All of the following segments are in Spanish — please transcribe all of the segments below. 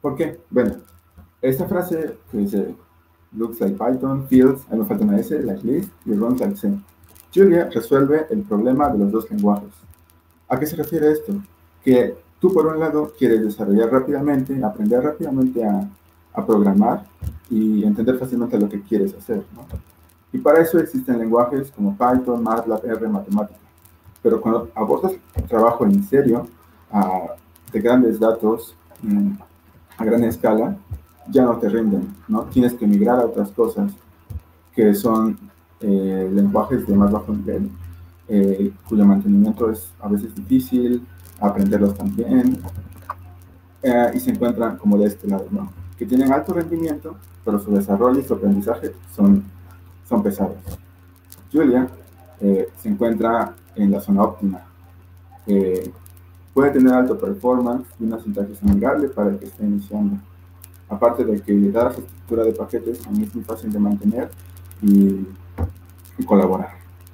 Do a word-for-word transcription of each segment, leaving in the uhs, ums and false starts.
¿Por qué? Bueno, esta frase que dice, looks like Python, feels, ahí me falta una S, like list, y runs like C. Julia resuelve el problema de los dos lenguajes. ¿A qué se refiere esto? Que tú, por un lado, quieres desarrollar rápidamente, aprender rápidamente a, a programar y entender fácilmente lo que quieres hacer, ¿no? Y para eso existen lenguajes como Python, MATLAB, R, matemática. Pero cuando abordas trabajo en serio, uh, de grandes datos, um, a gran escala, ya no te rinden, ¿no? Tienes que migrar a otras cosas que son eh, lenguajes de más bajo nivel, eh, cuyo mantenimiento es a veces difícil, aprenderlos también, eh, y se encuentran como de este lado, ¿no? Que tienen alto rendimiento, pero su desarrollo y su aprendizaje son, son pesados. Julia eh, se encuentra en la zona óptima. Eh, puede tener alto performance y una sintaxis amigable para el que esté iniciando. Aparte de que dar su estructura de paquetes a mí es muy fácil de mantener y, y colaborar.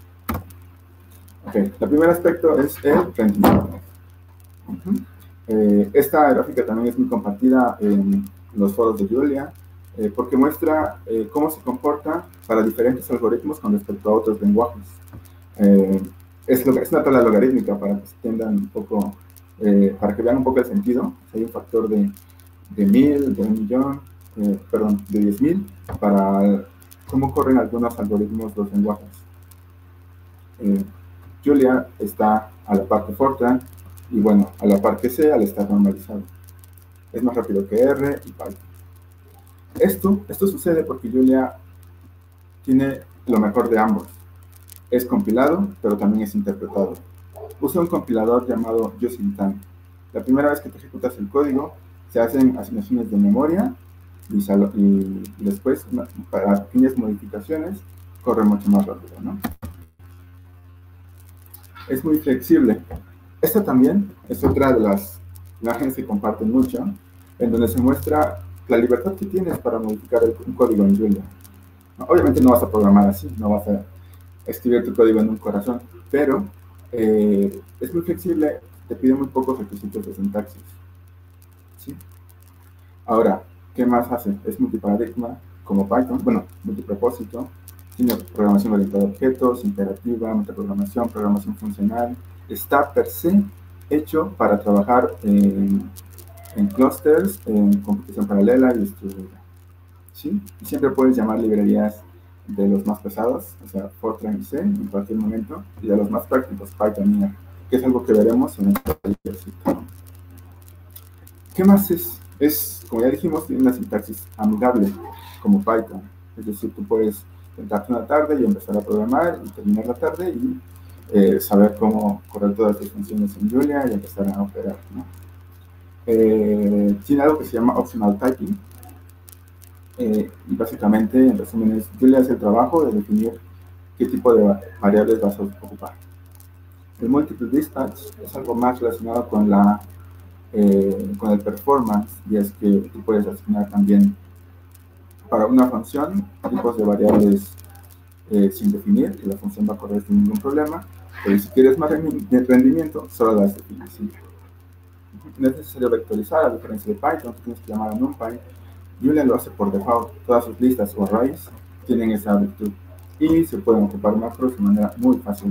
Okay. El primer aspecto es el rendimiento. Uh-huh. eh, esta gráfica también es muy compartida en los foros de Julia, eh, porque muestra eh, cómo se comporta para diferentes algoritmos con respecto a otros lenguajes. Eh, es, lo, es una tabla logarítmica para que se entiendan un poco, eh, para que vean un poco el sentido. Hay un factor de, de mil, de un millón, eh, perdón, de diez mil, para cómo corren algunos algoritmos los lenguajes. Eh, Julia está a la par que Fortran, y bueno, a la par que C al estar normalizado. Es más rápido que R y Python. Esto, esto sucede porque Julia tiene lo mejor de ambos. Es compilado, pero también es interpretado. Usa un compilador llamado Just-in-Time. La primera vez que te ejecutas el código, se hacen asignaciones de memoria y, y, y después, para pequeñas modificaciones, corre mucho más rápido, ¿no? Es muy flexible. Esta también es otra de las imágenes que comparten mucho, en donde se muestra la libertad que tienes para modificar el, un código en Julia. Obviamente no vas a programar así, no vas a escribir tu código en un corazón, pero eh, es muy flexible, te pide muy pocos requisitos de sintaxis. ¿Sí? Ahora, ¿qué más hace? Es multiparadigma, como Python, bueno, multipropósito, tiene programación orientada a objetos, imperativa, metaprogramación, programación funcional. Está per se hecho para trabajar en, en clusters, en computación paralela y distribuida. ¿Sí? Y siempre puedes llamar librerías de los más pesados, o sea, Fortran y C en cualquier momento, y de los más prácticos, Python y R, que es algo que veremos en esta ejercicio. ¿Qué más es? Es, como ya dijimos, tiene una sintaxis amigable, como Python. Es decir, tú puedes sentarte una tarde y empezar a programar y terminar la tarde y eh, saber cómo correr todas tus funciones en Julia y empezar a operar, ¿no? Eh, tiene algo que se llama optional typing. Eh, y básicamente, en resumen, es Julia hace el trabajo de definir qué tipo de variables vas a ocupar. El multiple dispatch es algo más relacionado con la eh, con el performance, y es que tú puedes asignar también para una función tipos de variables eh, sin definir, y la función va a correr sin ningún problema, pero si quieres más rendimiento, solo las defines. ¿Sí? No es necesario vectorizar, a diferencia de Python, tienes que llamar a NumPy. Julia lo hace por default. Todas sus listas o arrays tienen esa virtud y se pueden ocupar macros de manera muy fácil.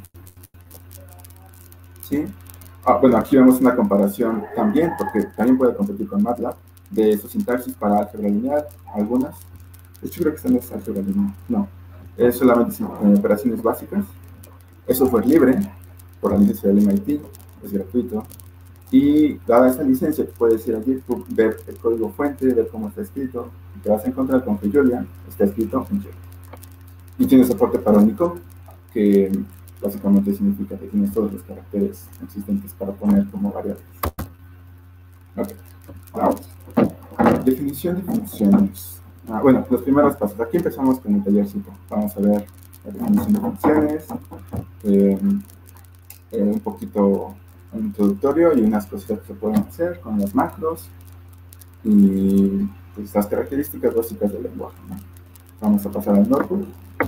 ¿Sí? Ah, bueno, aquí vemos una comparación también, porque también puede competir con MATLAB, de su sintaxis para álgebra lineal, algunas. De hecho, creo que esta no es álgebra lineal. No, es solamente eh, operaciones básicas. Es software libre, por la licencia del M I T, es gratuito. Y dada esta licencia, puedes ir a GitHub, ver el código fuente, ver cómo está escrito, y te vas a encontrar con que Julia está escrito en Julia. Y tiene soporte para Unicode, que básicamente significa que tienes todos los caracteres existentes para poner como variables. Ok, vamos. Definición de funciones. Ah, bueno, los primeros pasos. Aquí empezamos con el tallercito. Vamos a ver la definición de funciones, eh, eh, un poquito introductorio y unas cositas que se pueden hacer con las macros y pues, las características básicas del lenguaje, ¿no? Vamos a pasar al notebook.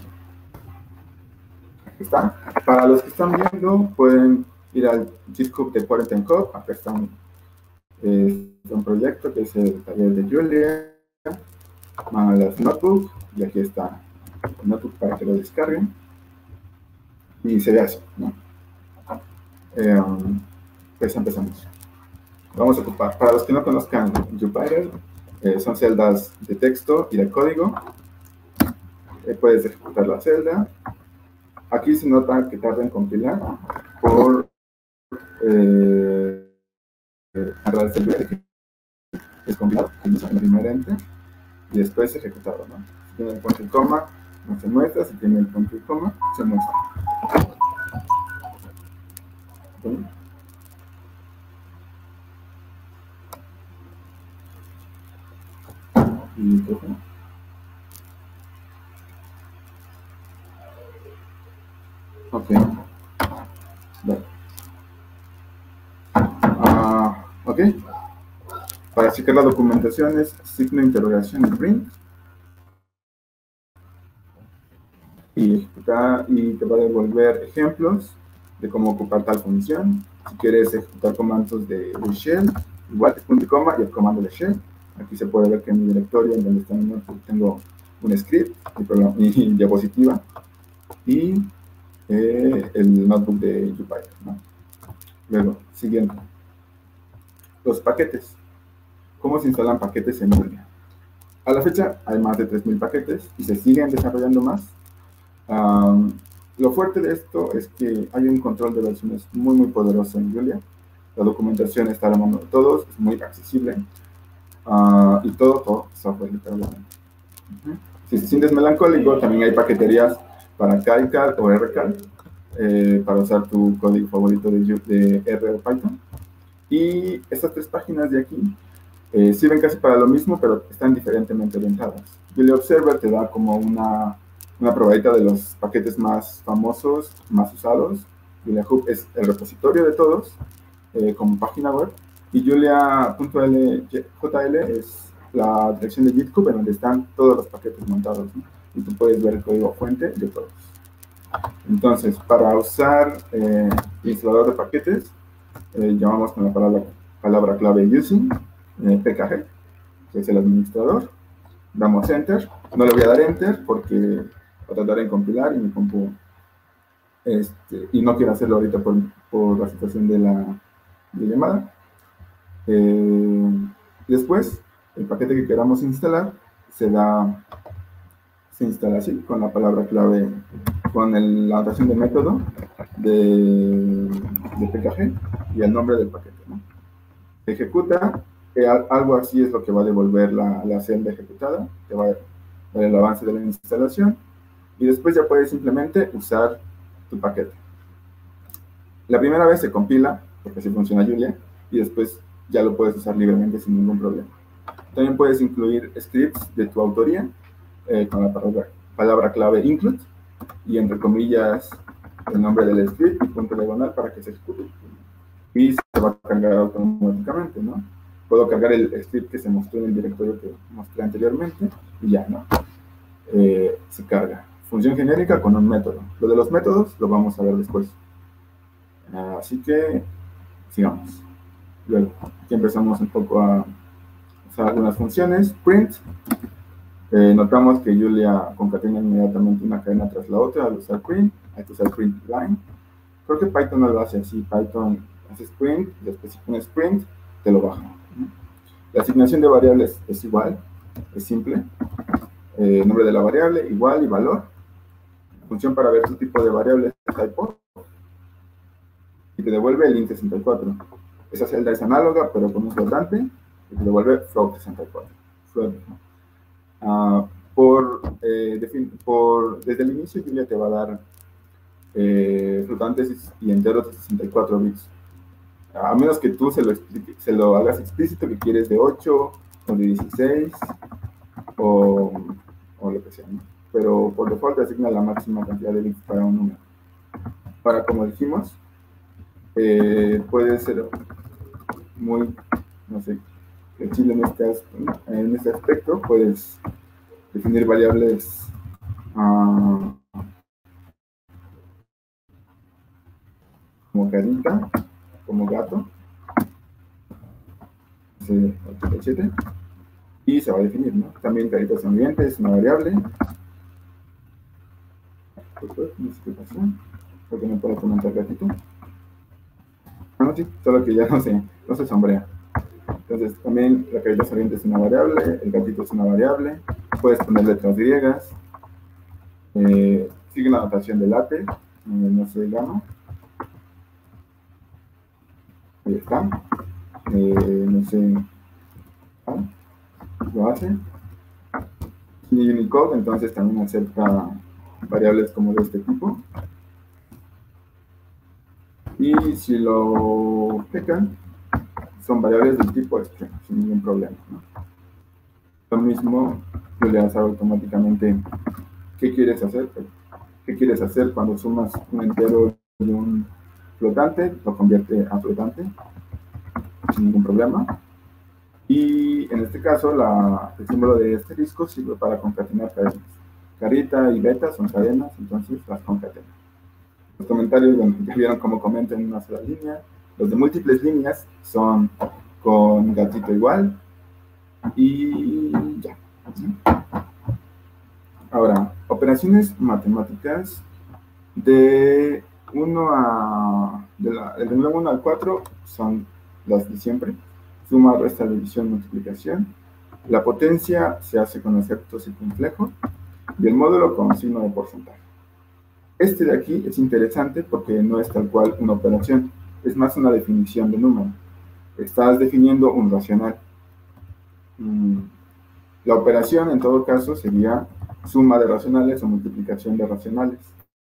Aquí está. Para los que están viendo, pueden ir al GitHub de Quarantine Code. Acá están eh, un proyecto que es el taller de Julia, van a las notebooks, y aquí está el notebook para que lo descarguen, y se ve así, ¿no? Eh, pues empezamos. Vamos a ocupar, para los que no conozcan Jupyter, eh, son celdas de texto y de código. Eh, puedes ejecutar la celda. Aquí se nota que tarda en compilar por eh, agarrar el servidor que es compilado en el primer enter y después ejecutado, ¿no? Si tiene el punto y coma, no se muestra. Si tiene el punto y coma, se muestra. ¿Sí? Y pues, ¿no? Ok. Vale. Ah, ok. Para checar la documentación es signo de interrogación y print. Y, ejecutar, y te va a devolver ejemplos de cómo ocupar tal función. Si quieres ejecutar comandos de, de shell, igual punto y coma y el comando de shell. Aquí se puede ver que en mi directorio, en donde está mi notebook, tengo un script, mi, programa, mi diapositiva y eh, el notebook de Jupyter, ¿no? Luego, siguiente. Los paquetes. ¿Cómo se instalan paquetes en Julia? A la fecha hay más de tres mil paquetes y se siguen desarrollando más. Um, lo fuerte de esto es que hay un control de versiones muy muy poderoso en Julia. La documentación está a la mano de todos, es muy accesible uh, y todo, todo software literalmente. Uh-huh. Si te sientes melancólico, también hay paqueterías para KiCad o RCAD eh, para usar tu código favorito de, de R o Python. Y estas tres páginas de aquí eh, sirven casi para lo mismo, pero están diferentemente orientadas. Julia Observer te da como una una probadita de los paquetes más famosos, más usados. Julia Hub es el repositorio de todos, eh, como página web. Y Julia punto J L es la dirección de GitHub en donde están todos los paquetes montados, ¿no? Y tú puedes ver el código fuente de todos. Entonces, para usar eh, el instalador de paquetes, eh, llamamos con la palabra, palabra clave using, eh, P K G, que es el administrador. Damos enter. No le voy a dar enter porque va a tardar en compilar y mi compu este, y no quiero hacerlo ahorita por, por la situación de la de llamada. Eh, después, el paquete que queramos instalar se da, se instala así, con la palabra clave, con el, la notación de método de, de P K G y el nombre del paquete, ¿no? Se ejecuta, eh, algo así es lo que va a devolver la, la celda ejecutada, que va a dar el avance de la instalación. Y después ya puedes simplemente usar tu paquete. La primera vez se compila, porque así funciona Julia, y después ya lo puedes usar libremente sin ningún problema. También puedes incluir scripts de tu autoría, eh, con la palabra, palabra clave include, y entre comillas el nombre del script y punto diagonal para que se ejecute. Y se va a cargar automáticamente, ¿no? Puedo cargar el script que se mostró en el directorio que mostré anteriormente, y ya, ¿no? Eh, se carga. Función genérica con un método. Lo de los métodos lo vamos a ver después. Uh, así que sigamos. Luego, aquí empezamos un poco a usar algunas funciones. Print. Eh, notamos que Julia concatena inmediatamente una cadena tras la otra al usar print. Hay que usar print line. Creo que Python no lo hace así. Python hace print, después si pones print, te lo baja. La asignación de variables es igual, es simple. Eh, nombre de la variable, igual y valor. Función para ver tu tipo de variable es typo. Y te devuelve el int sesenta y cuatro. Esa celda es análoga, pero con un flotante, y te devuelve float sesenta y cuatro. Float. Uh, por, eh, por, desde el inicio, Julia te va a dar eh, flotantes y enteros de sesenta y cuatro bits. A menos que tú se lo, explique, se lo hagas explícito que quieres de ocho, o de dieciséis, o, o lo que sea, ¿no? Pero por default te asigna la máxima cantidad de bits para un número. Para, como dijimos, eh, puede ser muy, no sé, flexible en este, en este aspecto. Puedes definir variables uh, como carita, como gato. ochenta y siete, y se va a definir, ¿no? También caritas ambiente es una variable. No sé qué pasó, porque no puedo comentar gatito. Ah, no, sí, solo que ya no se, no se sombrea. Entonces, también la carita saliente es una variable, el gatito es una variable, puedes poner letras griegas, eh, sigue la notación de late, eh, no se llama. Ahí está. Eh, no sé, ah, lo hace. Y Unicode entonces también acepta variables como de este tipo. Y si lo pecan, son variables del tipo extremo, sin ningún problema, ¿no? Lo mismo, tú le das automáticamente qué quieres hacer, qué quieres hacer cuando sumas un entero y un flotante, lo convierte a flotante, sin ningún problema. Y en este caso, la, el símbolo de asterisco sirve para concatenar cadenas. Carita y beta son cadenas, entonces las concatenan. Los comentarios, bueno, ya vieron cómo comentan en una sola línea. Los de múltiples líneas son con gatito igual. Y ya. Ahora, operaciones matemáticas de uno a... De la, del nivel uno al cuatro son las de siempre. Suma, resta, división, multiplicación. La potencia se hace con acepto circunflejo. Y el módulo con signo de porcentaje. Este de aquí es interesante porque no es tal cual una operación, es más una definición de número. Estás definiendo un racional. La operación, en todo caso, sería suma de racionales o multiplicación de racionales.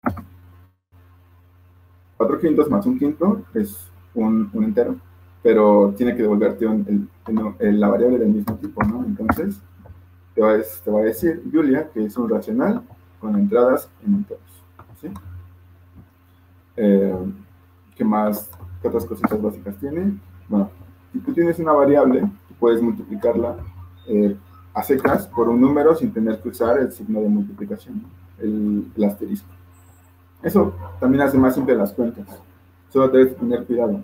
cuatro quintos más un quinto es un, un entero, pero tiene que devolverte un, el, el, la variable del mismo tipo, ¿no? Entonces, te va, a, te va a decir Julia que es un racional con entradas en enteros, ¿sí? Eh, ¿Qué más? ¿Qué otras cositas básicas tiene? Bueno, si tú tienes una variable, tú puedes multiplicarla eh, a secas por un número sin tener que usar el signo de multiplicación, el, el asterisco. Eso también hace más simple las cuentas. Solo debes tener cuidado.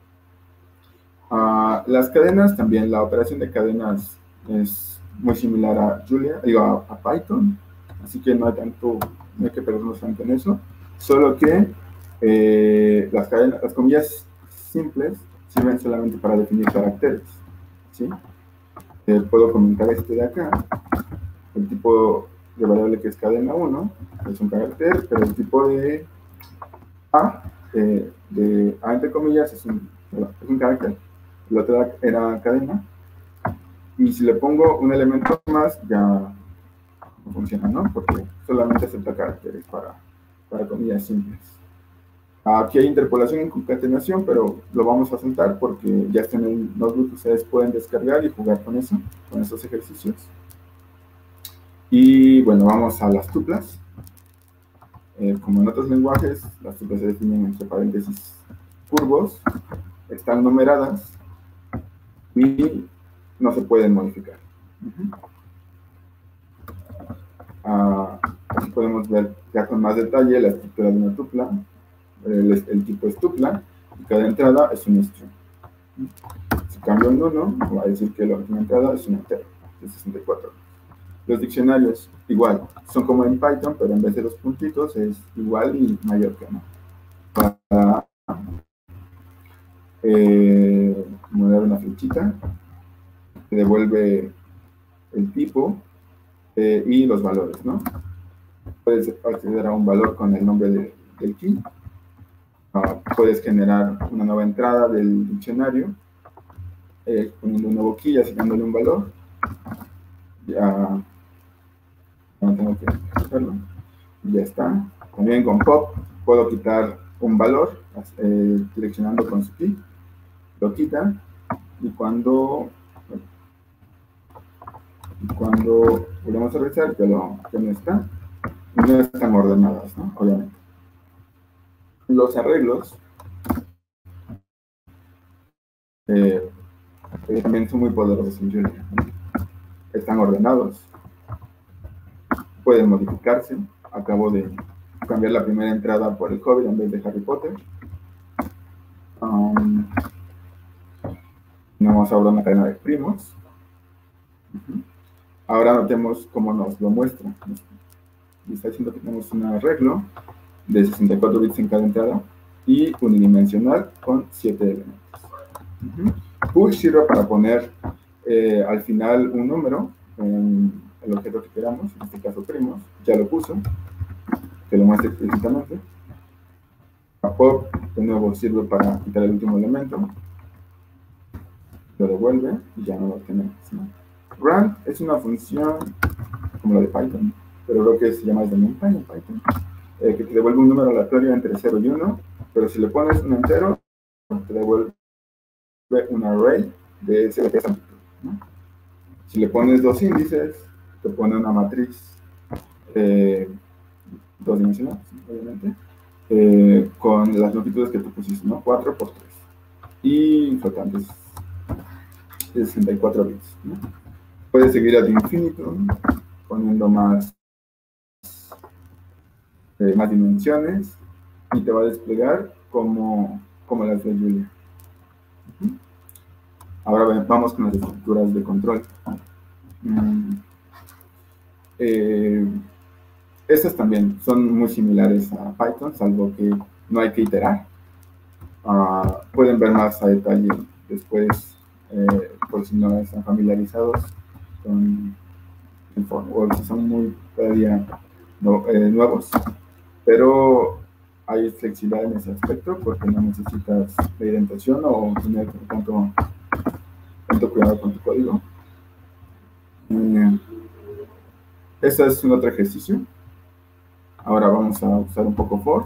Uh, las cadenas también, la operación de cadenas es muy similar a Julia, digo, a, a Python, así que no hay tanto, no hay que perdernos tanto en eso, solo que eh, las cadenas, las comillas simples sirven solamente para definir caracteres, ¿sí? Eh, puedo comentar este de acá, el tipo de variable que es cadena uno, es un carácter, pero el tipo de A, eh, de A entre comillas, es un, es un carácter, la otra era cadena, y si le pongo un elemento más, ya no funciona, ¿no? Porque solamente acepta caracteres para, para comillas simples. Aquí hay interpolación y concatenación, pero lo vamos a saltar porque ya está en el notebook, ustedes pueden descargar y jugar con eso, con esos ejercicios. Y bueno, vamos a las tuplas. Eh, como en otros lenguajes, las tuplas se definen entre paréntesis curvos, están numeradas y no se pueden modificar. Uh-huh. uh, aquí podemos ver ya con más detalle la estructura de una tupla. El, el tipo es tupla y cada entrada es un string. Si cambio un uno, va a decir que la última entrada es un entero de sesenta y cuatro. Los diccionarios, igual, son como en Python, pero en vez de los puntitos es igual y mayor que no. Para eh, mover una flechita, que devuelve el tipo eh, y los valores, ¿no? Puedes acceder a un valor con el nombre de, del key. Uh, puedes generar una nueva entrada del diccionario eh, poniendo un nuevo key y asignándole un valor. Ya no tengo que hacerlo. Y ya está. También con pop puedo quitar un valor eh, direccionando con su key. Lo quita y cuando y cuando volvemos a revisar que, lo, que no está, no están ordenadas, ¿no? Obviamente. Los arreglos eh, eh, también son muy poderosos en Julia. Están ordenados, pueden modificarse. Acabo de cambiar la primera entrada por el Hobbit en vez de Harry Potter. Um, Tenemos ahora una cadena de primos. Uh-huh. Ahora notemos cómo nos lo muestra. Y está diciendo que tenemos un arreglo de sesenta y cuatro bits en cada entrada y unidimensional con siete elementos. Uh-huh. Push sirve para poner eh, al final un número en el objeto que queramos, en este caso primos, ya lo puso, que lo muestre explícitamente. Pop, de nuevo, sirve para quitar el último elemento, lo devuelve y ya no lo tenemos, ¿no? Rand es una función como la de Python, pero creo que se llama desde NumPy en Python, eh, que te devuelve un número aleatorio entre cero y uno, pero si le pones un entero, te devuelve un array de ese amplitud, ¿no? Si le pones dos índices, te pone una matriz eh, dos dimensional, obviamente, eh, con las longitudes que tú pusiste, ¿no? cuatro por tres. Y flotantes de sesenta y cuatro bits, ¿no? Puedes seguir ad infinitum, poniendo más, eh, más dimensiones, y te va a desplegar como, como las de Julia. Uh-huh. Ahora vamos con las estructuras de control. Mm. Eh, estas también son muy similares a Python, salvo que no hay que iterar. Uh, pueden ver más a detalle después, eh, por si no están familiarizados con el form, o si son muy todavía no, eh, nuevos, pero hay flexibilidad en ese aspecto porque no necesitas la indentación o tener tanto, tanto cuidado con tu código. Eh, este es un otro ejercicio. Ahora vamos a usar un poco for.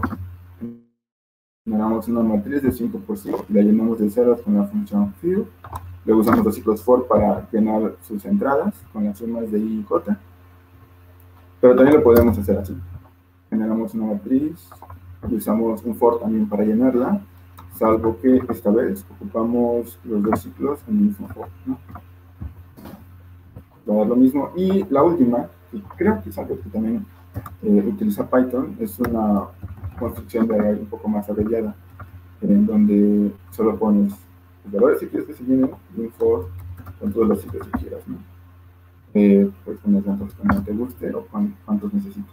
Generamos una matriz de cinco por cinco y la llenamos de ceros con la función fill. Luego usamos los ciclos for para llenar sus entradas con las sumas de i y j. Pero también lo podemos hacer así. Generamos una matriz y usamos un for también para llenarla, salvo que esta vez ocupamos los dos ciclos en el mismo for, ¿no? Va a dar lo mismo. Y la última, y creo que es algo que también eh, utiliza Python, es una construcción de array un poco más abreviada, en donde solo pones los valores que quieres que se llenen y un for con todos los ciclos que quieras, ¿no? Eh, pues poner tantos como te guste o cuántos necesites.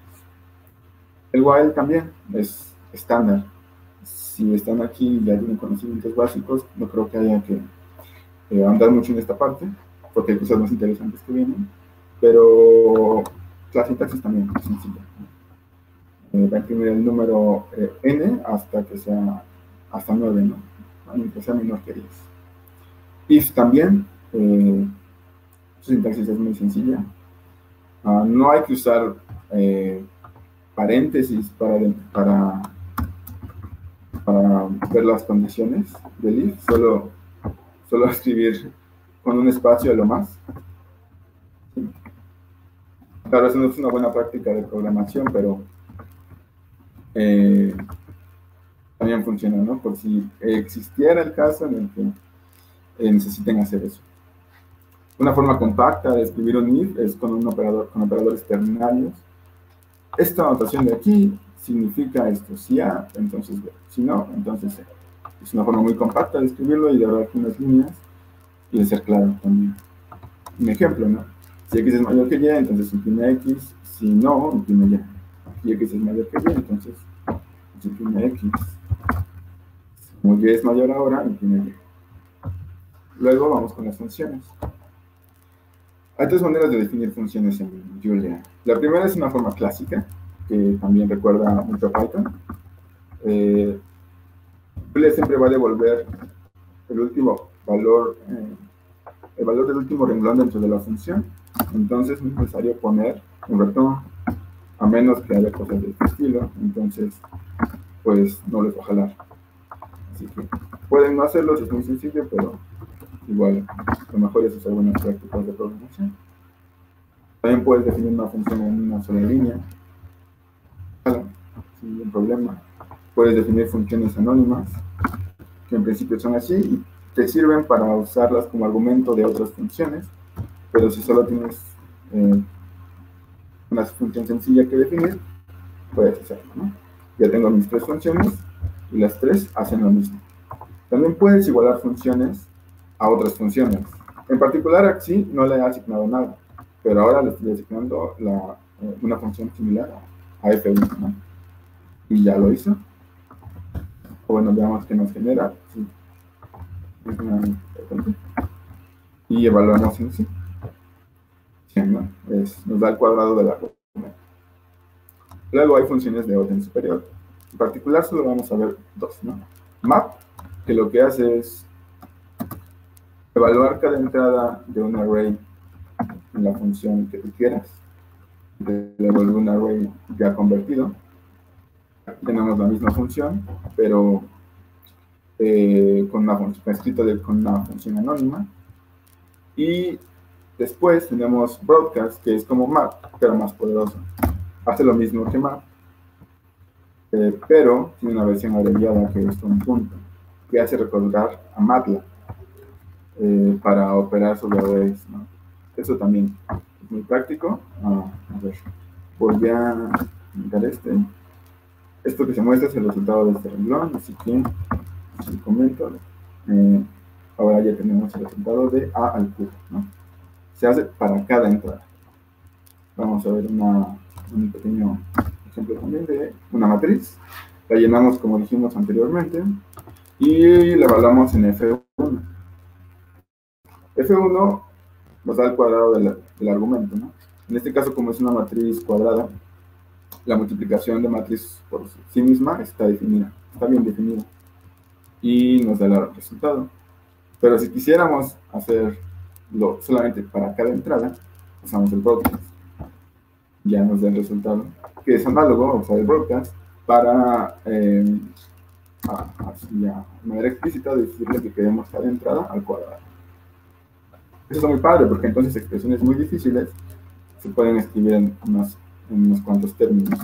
El while también es estándar. Si están aquí y ya tienen conocimientos básicos, no creo que haya que eh, andar mucho en esta parte, porque hay cosas más interesantes que vienen, pero la sintaxis también es sencilla. Eh, va a imprimir el número eh, n hasta que sea hasta nueve, ¿no? Que sea menor que diez. If también, eh, su sintaxis es muy sencilla. Uh, no hay que usar eh, paréntesis para, para, para ver las condiciones del if, solo, solo escribir con un espacio a lo más. ¿Sí? Claro, eso no es una buena práctica de programación, pero eh, también funciona, ¿no? Por si existiera el caso en el que eh, necesiten hacer eso. Una forma compacta de escribir un if es con un operador, con operadores ternarios. Esta notación de aquí significa esto, si A, entonces B, si no, entonces C. Es una forma muy compacta de escribirlo y de hablar con unas líneas y de ser claro también. Un ejemplo, ¿no? Si X es mayor que Y, entonces imprime X, si no, imprime Y. Si X es mayor que Y, entonces imprime X. Como Y es mayor ahora, imprime Y. Luego vamos con las funciones. Hay tres maneras de definir funciones en Julia. La primera es una forma clásica, que también recuerda mucho a Python. Eh, Julia siempre va a devolver el último valor, eh, el valor del último renglón dentro de la función. Entonces no es necesario poner un return, a menos que haya cosas de este estilo. Entonces, pues no les va a jalar. Así que pueden no hacerlo, si es muy sencillo, pero igual lo mejor es usar buenas prácticas de programación. También puedes definir una función en una sola línea, sin ningún problema. Puedes definir funciones anónimas, que en principio son así, y te sirven para usarlas como argumento de otras funciones, pero si solo tienes eh, una función sencilla que definir, puedes hacerlo, ¿no? Ya tengo mis tres funciones, y las tres hacen lo mismo. También puedes igualar funciones a otras funciones. En particular, aquí no le he asignado nada, pero ahora le estoy asignando la, eh, una función similar a, a F uno, ¿no? Y ya lo hizo. O bueno, veamos qué nos genera. Sí. Y evaluamos en sí. Sí, ¿no? Es, nos da el cuadrado de la argumento. Luego hay funciones de orden superior. En particular solo vamos a ver dos, ¿no? Map, que lo que hace es evaluar cada entrada de un array en la función que tú quieras. Le devuelve un array ya convertido. Aquí tenemos la misma función, pero eh, con una función escrita de, con una función anónima. Y después tenemos broadcast, que es como map, pero más poderoso. Hace lo mismo que map, eh, pero tiene una versión abreviada que es un punto, que hace recordar a MATLAB eh, para operar sobre arrays, ¿no? Eso también es muy práctico. Ah, a ver, voy a mirar este. Esto que se muestra es el resultado de este renglón, así que si comento, eh, ahora ya tenemos el resultado de A al cubo, ¿no? Se hace para cada entrada. Vamos a ver una, un pequeño ejemplo también de una matriz. La llenamos como dijimos anteriormente y la evaluamos en F uno. F uno nos da el cuadrado del, del argumento, ¿no? En este caso, como es una matriz cuadrada, la multiplicación de matriz por sí misma está definida, está bien definida, y nos da el resultado. Pero si quisiéramos hacerlo solamente para cada entrada, usamos el broadcast. Ya nos da el resultado, que es análogo a usar el broadcast para, eh, a, así a manera explícita, decirle que queremos cada entrada al cuadrado. Eso es muy padre, porque entonces expresiones muy difíciles se pueden escribir en unos, en unos cuantos términos.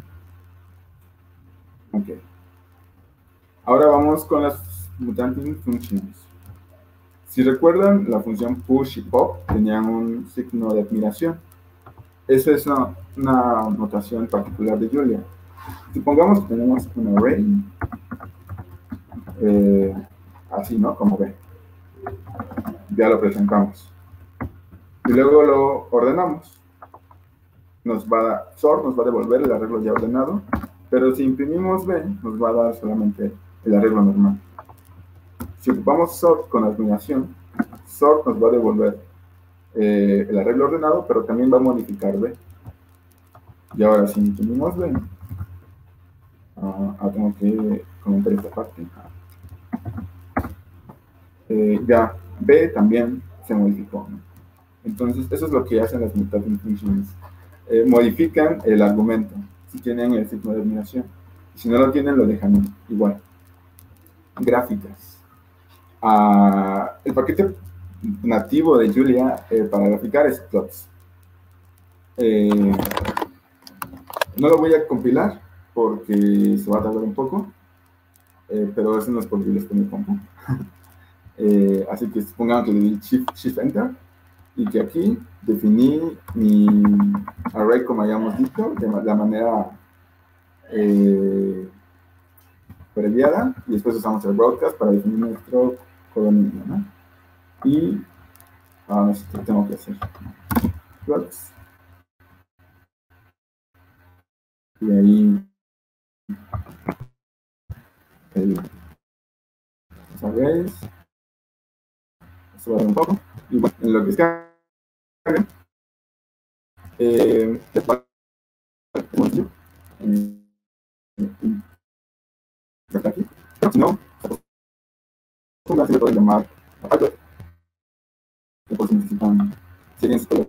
Ok. Ahora vamos con las mutanting functions. Si recuerdan, la función push y pop tenían un signo de admiración. Esa es una, una notación particular de Julia. Supongamos que tenemos un array, eh, así, ¿no? Como ve. Ya lo presentamos. Y luego lo ordenamos. Nos va a dar, sort nos va a devolver el arreglo ya ordenado, pero si imprimimos B, nos va a dar solamente el arreglo normal. Si ocupamos sort con admiración, sort nos va a devolver eh, el arreglo ordenado, pero también va a modificar B. Y ahora si imprimimos B, uh, ah, tengo que comentar esta parte. Eh, ya B también se modificó, ¿no? Entonces, eso es lo que hacen las mutant functions. Eh, modifican el argumento si tienen el signo de admiración. Si no lo tienen, lo dejan igual. Gráficas. Uh, el paquete nativo de Julia eh, para graficar es plots. Eh, no lo voy a compilar porque se va a tardar un poco, eh, pero eso no es posible con mi compu. eh, así que supongamos que le di shift, shift Enter y que aquí definí mi array como hayamos dicho, de la manera eh, abreviada, y después usamos el broadcast para definir nuestro codominio, ¿no? Y ahora esto tengo que hacer plots. Y ahí el arrays, se va a dar un poco, y bueno, en lo que descarga, eh, aquí, si no, se le puede llamar algo que por si necesitan, si alguien se puede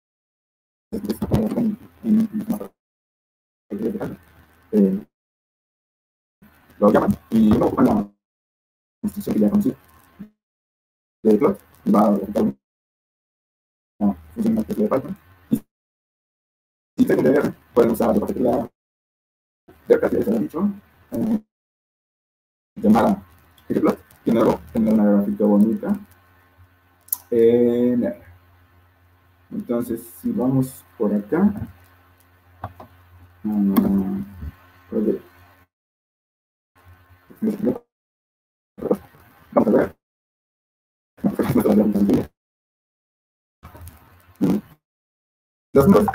eh, lo llaman y uno ocupa la instrucción que ya conocí de plot y va a ejecutar una función de Python. Y si tengo de R, pueden usar la particular de R, que ya se lo he dicho, eh, llamada ggplot, y luego tener una gráfica bonita en R. Entonces, si vamos por acá, um, pues, vamos a ver Las macros.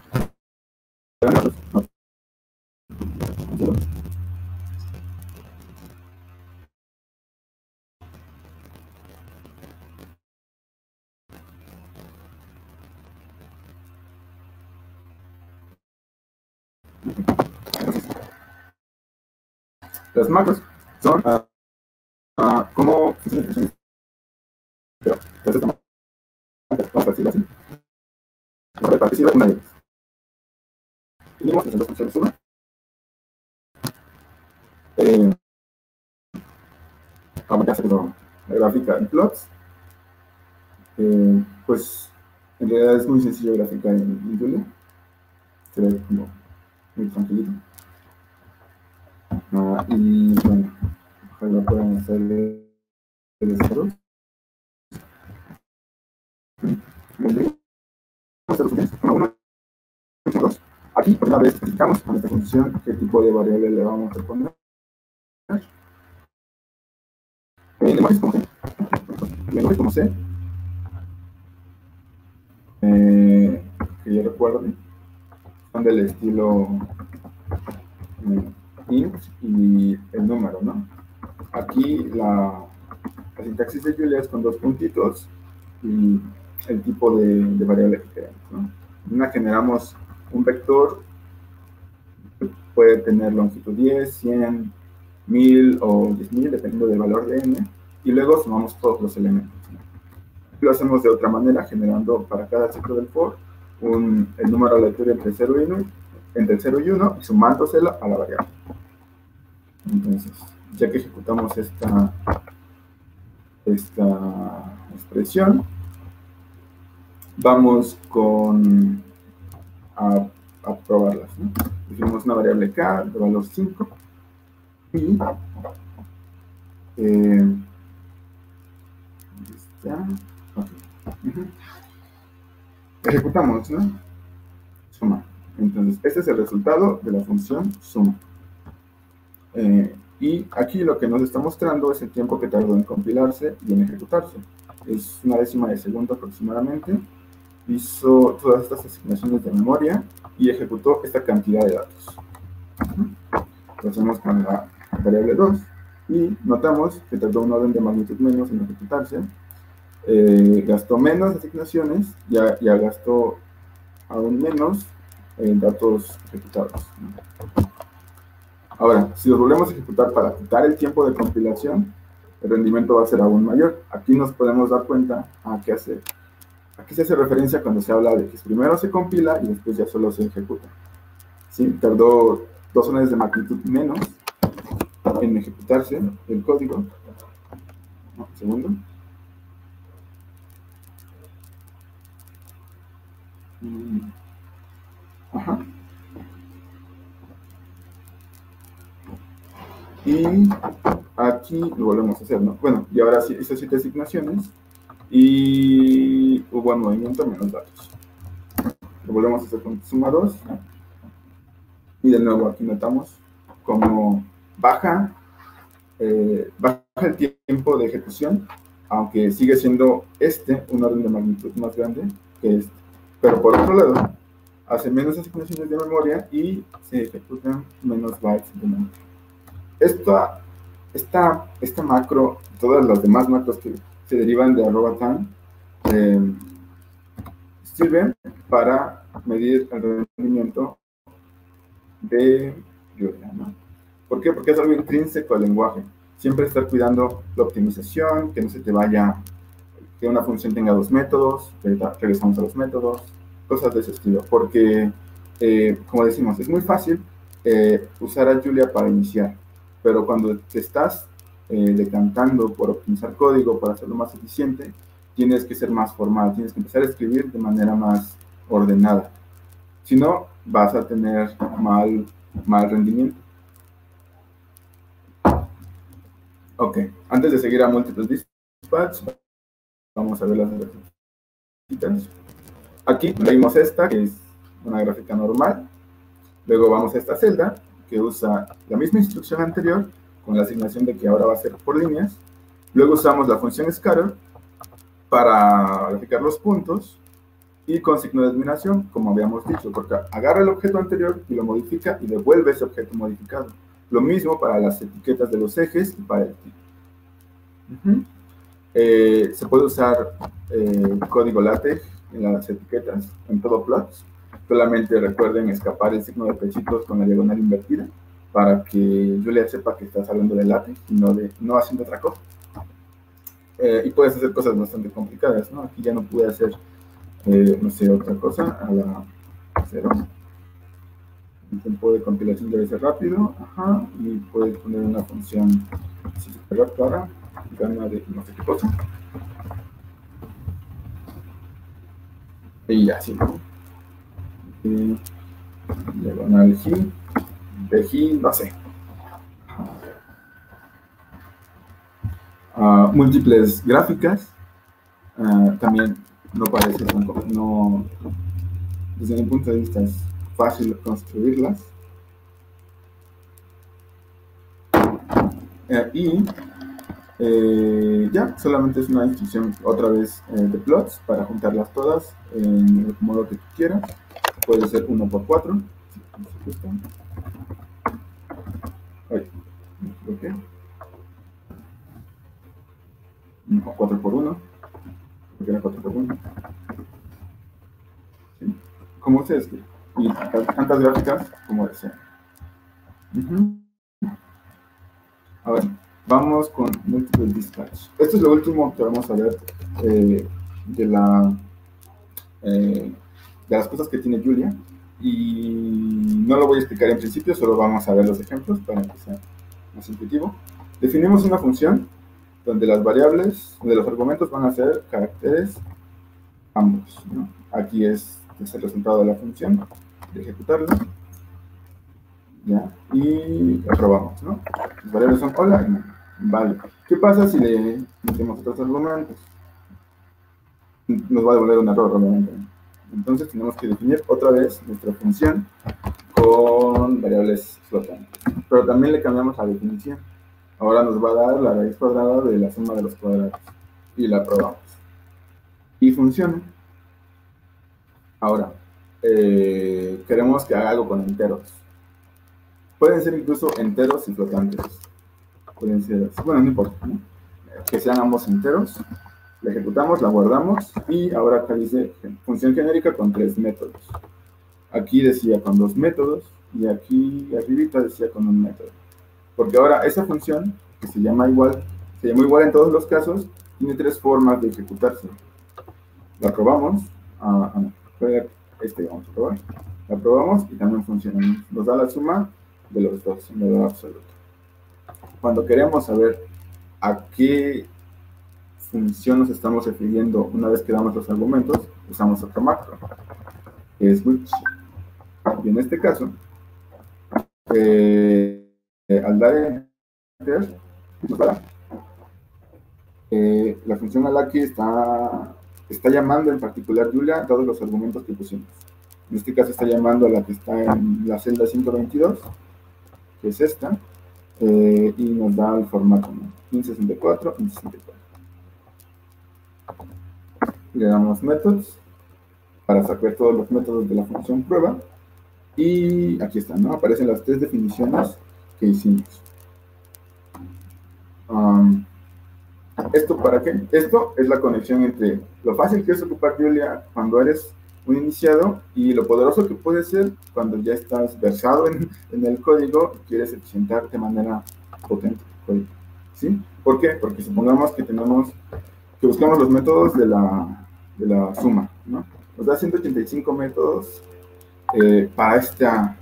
Las macros son uh, uh, como funciones, pero entonces vamos a decirlo así. La repartición una de ellas. Tenemos las dos funciones una. Eh, vamos a hacer la gráfica en plots. Eh, pues en realidad es muy sencillo graficar en, en Julia. Se ve como muy tranquilito. Uh, y bueno, ojalá puedan hacerle el desarrollo. Muy bien. Vamos a hacer los uno, uno, dos. Aquí, por una vez, explicamos a nuestra función qué tipo de variable le vamos a poner. Eh, lenguajes como C. Lenguajes como C. Eh, que yo recuerde. Son del estilo eh, int y el número, ¿no? Aquí la, la sintaxis de Julia es con dos puntitos y el tipo de, de variable que queremos, ¿no? Una generamos un vector, puede tener longitud diez, cien, mil o diez mil, dependiendo del valor de n, y luego sumamos todos los elementos. Lo hacemos de otra manera, generando para cada ciclo del for un, el número aleatorio entre cero y uno, entre cero y uno, y sumándoselo a la variable. Entonces, ya que ejecutamos esta, esta expresión, vamos con a, a probarlas, ¿no? Definimos una variable k de valor cinco y eh, está, okay. uh-huh. Ejecutamos, ¿no? Suma. Entonces, este es el resultado de la función suma. Eh, y aquí lo que nos está mostrando es el tiempo que tardó en compilarse y en ejecutarse. Es una décima de segundo aproximadamente. Hizo todas estas asignaciones de memoria y ejecutó esta cantidad de datos. Lo hacemos con la variable dos y notamos que tardó un orden de magnitud menos en ejecutarse. Eh, gastó menos asignaciones, ya, ya gastó aún menos en datos ejecutados. Ahora, si los volvemos a ejecutar para quitar el tiempo de compilación, el rendimiento va a ser aún mayor. Aquí nos podemos dar cuenta a qué hace. Aquí se hace referencia cuando se habla de que primero se compila y después ya solo se ejecuta. ¿Sí? Tardó dos órdenes de magnitud menos en ejecutarse el código. No, un segundo. Ajá. Y aquí lo volvemos a hacer, ¿no? Bueno, y ahora sí hizo siete asignaciones y hubo un movimiento menos datos. Lo volvemos a hacer con suma dos. Y de nuevo aquí notamos cómo baja, eh, baja el tiempo de ejecución, aunque sigue siendo este un orden de magnitud más grande que este. Pero por otro lado, hace menos asignaciones de memoria y se ejecutan menos bytes de memoria. Esta, esta, esta macro, todas las demás macros que se derivan de arroba time, eh, sirven para medir el rendimiento de Julia, ¿no? ¿Por qué? Porque es algo intrínseco al lenguaje. Siempre estar cuidando la optimización, que no se te vaya, que una función tenga dos métodos, regresamos a los métodos, cosas de ese estilo. Porque, eh, como decimos, es muy fácil eh, usar a Julia para iniciar, pero cuando te estás eh, decantando por optimizar código, para hacerlo más eficiente, tienes que ser más formal, tienes que empezar a escribir de manera más ordenada. Si no, vas a tener mal, mal rendimiento. Ok, antes de seguir a múltiples dispatch, vamos a ver las gráficas. Aquí leímos esta, que es una gráfica normal. Luego vamos a esta celda, que usa la misma instrucción anterior, con la asignación de que ahora va a ser por líneas. Luego usamos la función scatter para graficar los puntos. Y con signo de admiración, como habíamos dicho, porque agarra el objeto anterior y lo modifica y devuelve ese objeto modificado. Lo mismo para las etiquetas de los ejes y para el tipo. Uh-huh. eh, se puede usar eh, código LaTeX en las etiquetas, en todo Plots. Solamente recuerden escapar el signo de pechitos con la diagonal invertida para que Julia sepa que estás hablando de LaTeX y no, de, no haciendo otra cosa. Eh, y puedes hacer cosas bastante complicadas, ¿no? Aquí ya no pude hacer, eh, no sé, otra cosa a la cero. El tiempo de compilación debe ser rápido, ajá, y puedes poner una función para gana de no sé qué cosa. Y así, ¿no? Y diagonal G, de G, no sé. Uh, múltiples gráficas, uh, también no parece, no, desde mi punto de vista es fácil construirlas. Uh, y eh, ya, solamente es una instrucción otra vez eh, de plots para juntarlas todas en el modo que tú quieras. Puede ser uno por cuatro. Ay, me equivoqué. O cuatro por uno. Porque era cuatro por uno. ¿Sí? Como ustedes quieran. Y tantas gráficas como desean. Uh-huh. A ver, vamos con Multiple Dispatch. Esto es lo último que vamos a ver eh, de, la, eh, de las cosas que tiene Julia. Y no lo voy a explicar en principio, solo vamos a ver los ejemplos para que sea más intuitivo. Definimos una función donde las variables, donde los argumentos van a ser caracteres ambos, ¿no? Aquí es, es el resultado de la función, de ejecutarla. ¿Ya? Y aprobamos, ¿no? Las variables son hola y no. Vale. ¿Qué pasa si le metemos otros argumentos? Nos va a devolver un error, obviamente. Entonces tenemos que definir otra vez nuestra función con variables flotantes. Pero también le cambiamos la definición. Ahora nos va a dar la raíz cuadrada de la suma de los cuadrados. Y la probamos. Y funciona. Ahora, eh, queremos que haga algo con enteros. Pueden ser incluso enteros y flotantes. Pueden ser, bueno, no importa, ¿no? Que sean ambos enteros. La ejecutamos, la guardamos y ahora acá dice función genérica con tres métodos. Aquí decía con dos métodos y aquí arribita decía con un método. Porque ahora esa función, que se llama igual, se llama igual en todos los casos, tiene tres formas de ejecutarse. La probamos, ah, ah, este vamos a probar, la probamos y también funciona. Nos da la suma de los dos, en valor absoluto. Cuando queremos saber a qué función nos estamos refiriendo una vez que damos los argumentos, usamos otro macro, que es which. Y en este caso, eh, eh, al dar enter, eh, la función a la que está, está llamando en particular Julia a todos los argumentos que pusimos. En este caso está llamando a la que está en la celda ciento veintidós, que es esta, eh, y nos da el formato, ¿no? quince sesenta y cuatro, quince sesenta y cuatro. Le damos methods para sacar todos los métodos de la función prueba. Y aquí están, ¿no? Aparecen las tres definiciones que hicimos. Um, ¿Esto para qué? Esto es la conexión entre lo fácil que es ocupar Julia cuando eres un iniciado y lo poderoso que puede ser cuando ya estás versado en, en el código y quieres eficientar de manera potente el código. ¿Sí? ¿Por qué? Porque supongamos que tenemos, que buscamos los métodos de la, de la suma, ¿no? Nos da ciento ochenta y cinco métodos eh, para esta,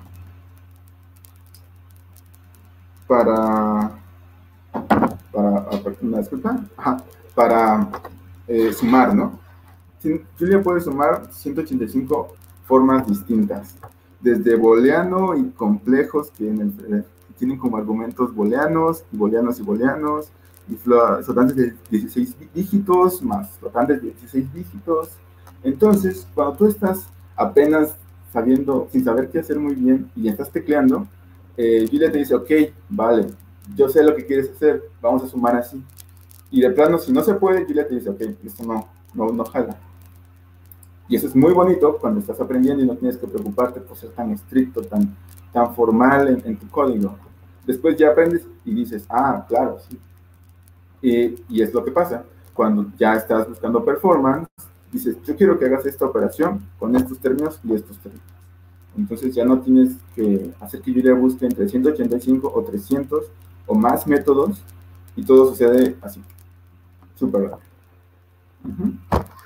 para, para, una disculpa, ajá, para eh, sumar, ¿no? Julia puede sumar ciento ochenta y cinco formas distintas, desde booleano y complejos que en el, tienen como argumentos booleanos, booleanos y booleanos, y flotantes de dieciséis dígitos, más flotantes de dieciséis dígitos. Entonces, cuando tú estás apenas sabiendo, sin saber qué hacer muy bien, y estás tecleando, eh, Julia te dice, ok, vale, yo sé lo que quieres hacer, vamos a sumar así. Y de plano, si no se puede, Julia te dice, ok, esto no, no, no jala. Y eso es muy bonito cuando estás aprendiendo y no tienes que preocuparte por ser tan estricto, tan, tan formal en, en tu código. Después ya aprendes y dices, ah, claro, sí. Y, y es lo que pasa. Cuando ya estás buscando performance, dices, yo quiero que hagas esta operación con estos términos y estos términos. Entonces ya no tienes que hacer que Julia busque entre ciento ochenta y cinco o trescientos o más métodos y todo sucede así, súper rápido. Uh-huh.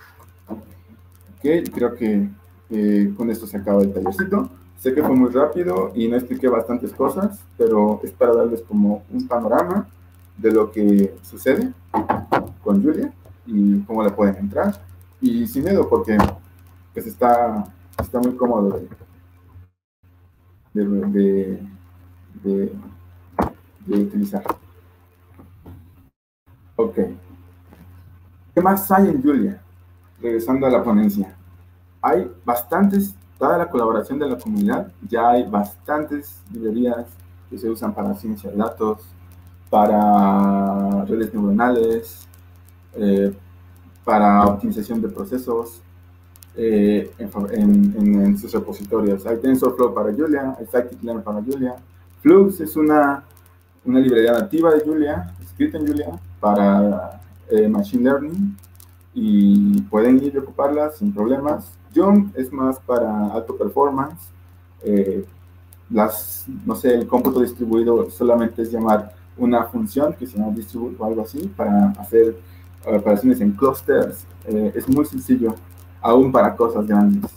Ok, creo que eh, con esto se acaba el tallercito. Sé que fue muy rápido y no expliqué bastantes cosas, pero es para darles como un panorama de lo que sucede con Julia y cómo le pueden entrar. Y sin miedo, porque pues está, está muy cómodo de, de, de, de, de utilizar. Ok. ¿Qué más hay en Julia? Regresando a la ponencia. Hay bastantes, dada la colaboración de la comunidad, ya hay bastantes librerías que se usan para ciencia de datos, para redes neuronales, eh, para optimización de procesos, eh, en, en, en, en sus repositorios. Hay TensorFlow para Julia, hay Scikit-learn para Julia. Flux es una, una librería nativa de Julia, escrita en Julia, para eh, Machine Learning, y pueden ir a ocuparla sin problemas. Jump es más para alto performance. Eh, las, no sé, el cómputo distribuido solamente es llamar una función que se llama distribute o algo así para hacer uh, operaciones en clusters. Eh, es muy sencillo, aún para cosas grandes.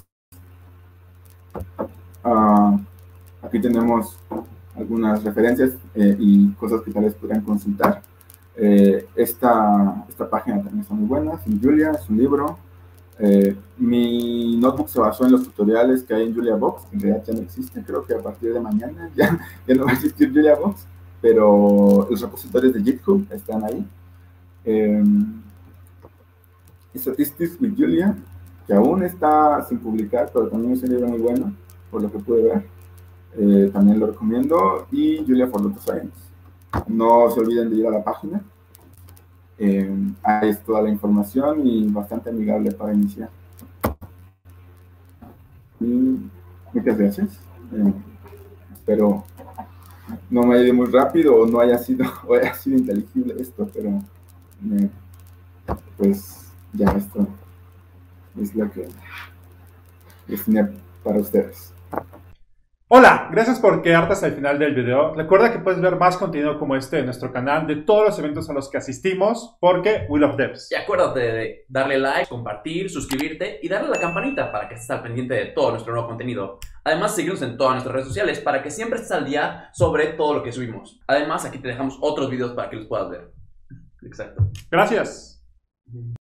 Uh, aquí tenemos algunas referencias eh, y cosas que tal vez podrían consultar. Eh, esta, esta página también está muy buena, es en Julia, es un libro. Eh, mi notebook se basó en los tutoriales que hay en JuliaBox, en realidad ya no existen, creo que a partir de mañana ya, ya no va a existir JuliaBox, pero los repositorios de GitHub están ahí. Eh, Statistics with Julia, que aún está sin publicar, pero también es un libro muy bueno, por lo que pude ver. Eh, también lo recomiendo. Y Julia for Data Science. No se olviden de ir a la página. Eh, ahí es toda la información y bastante amigable para iniciar. Y muchas gracias. Eh, espero no me haya ido muy rápido o no haya sido, o haya sido inteligible esto, pero eh, pues ya esto es lo que destiné para ustedes. Hola, gracias por quedarte hasta el final del video. Recuerda que puedes ver más contenido como este en nuestro canal de todos los eventos a los que asistimos, porque we love devs. Y acuérdate de darle like, compartir, suscribirte y darle a la campanita para que estés al pendiente de todo nuestro nuevo contenido. Además, seguirnos en todas nuestras redes sociales para que siempre estés al día sobre todo lo que subimos. Además, aquí te dejamos otros videos para que los puedas ver. Exacto. Gracias.